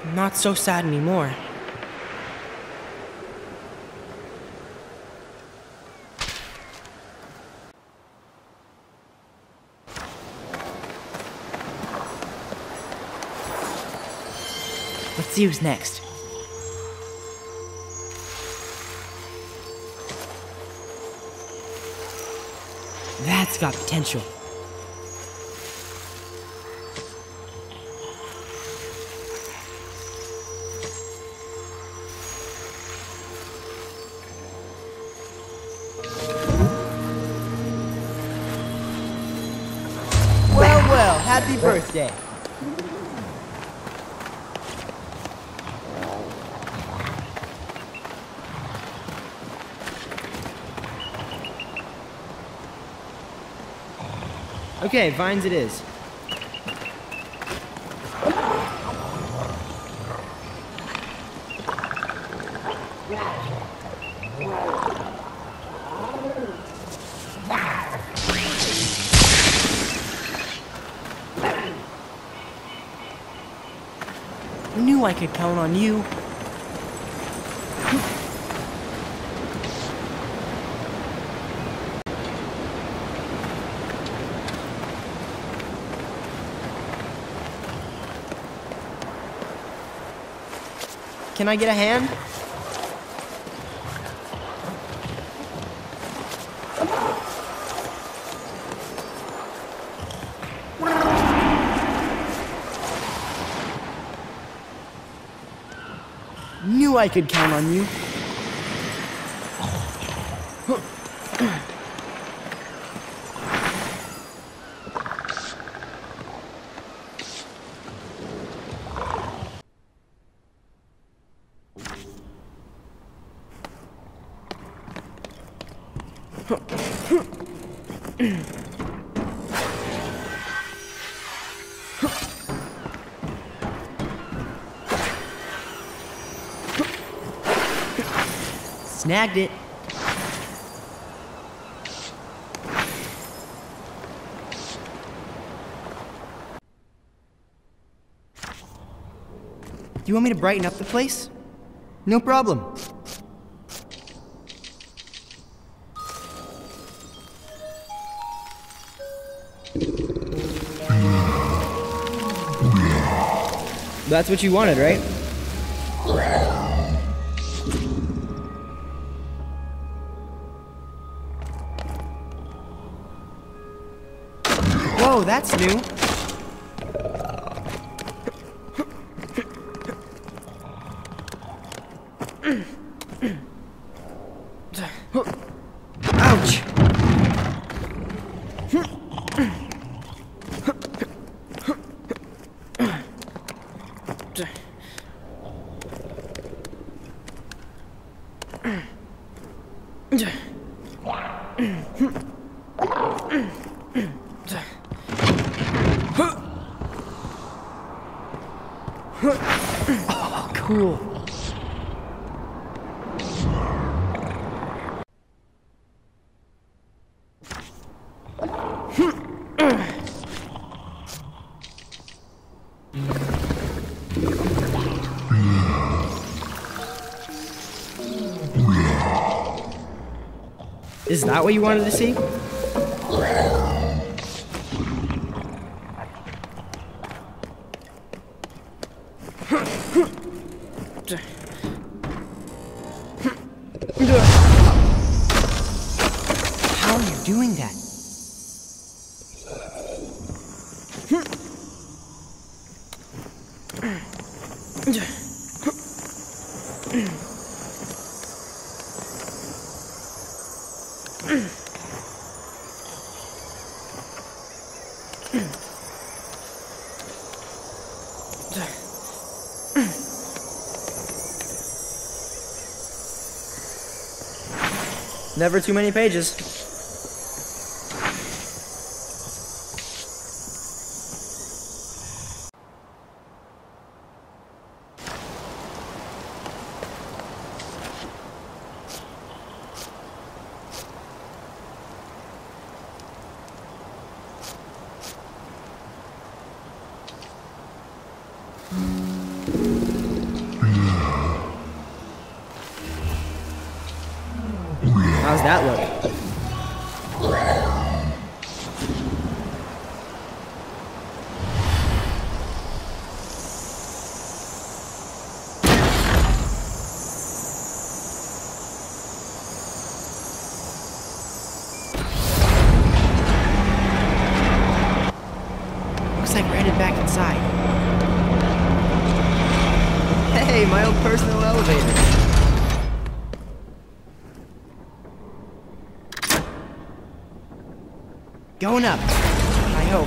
Not so sad anymore. Let's see who's next. That's got potential. Well, happy birthday. Okay, vines it is. I knew I could count on you. Can I get a hand? Knew I could count on you. Snagged it. Do you want me to brighten up the place? No problem. That's what you wanted, right? Whoa, that's new. Ouch! Oh, cool. Is that what you wanted to see? How are you doing that? Never too many pages. that look? Looks like we're headed back inside. Hey, my own personal elevator. Going up, I hope.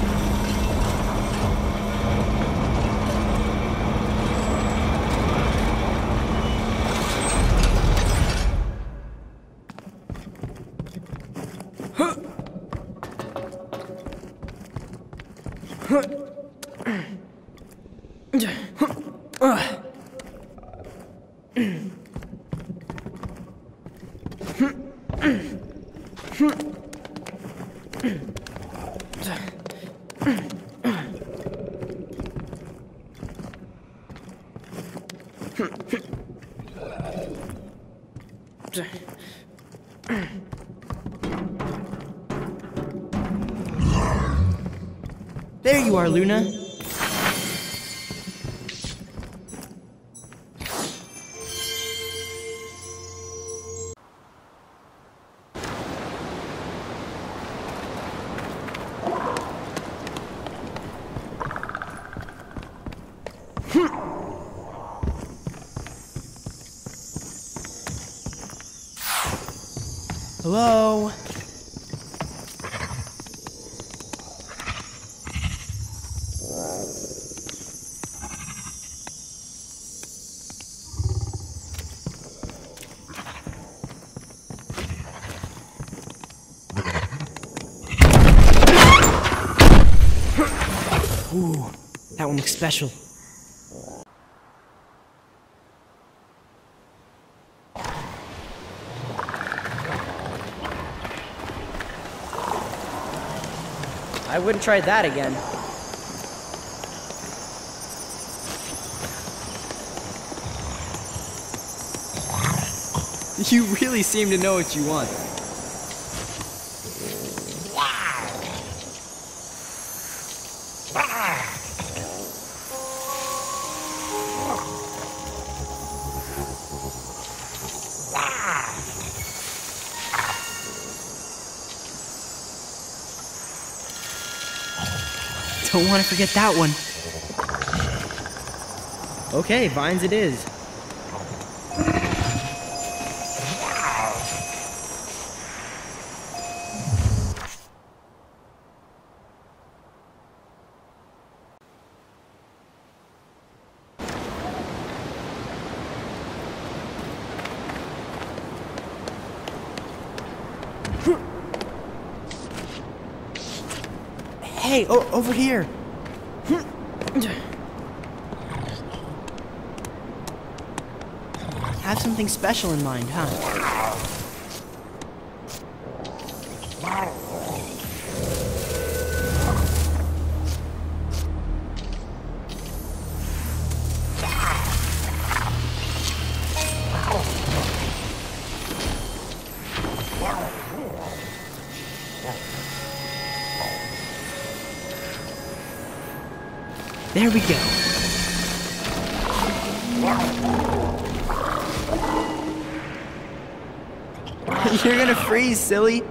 There you are, Luna. Hello? Ooh, that one looks special. I wouldn't try that again. You really seem to know what you want. Don't want to forget that one. Okay, vines it is. Hey, over here. Have something special in mind, huh? There we go. You're gonna freeze, silly.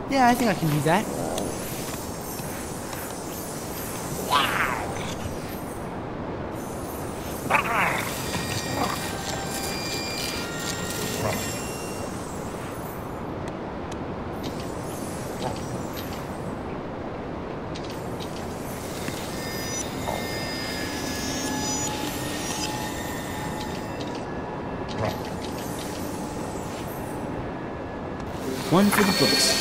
Yeah, I think I can do that. One for the books.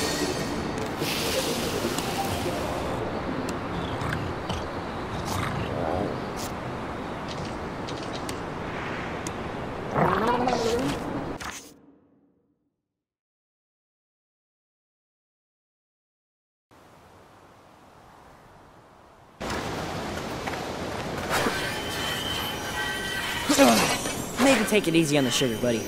Maybe take it easy on the sugar, buddy.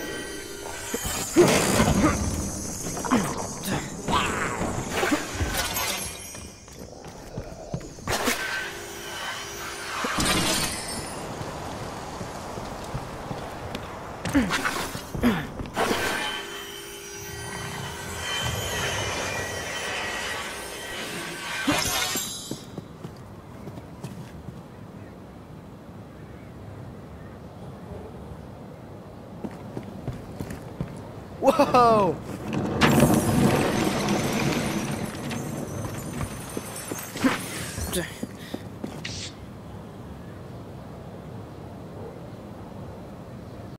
Whoa!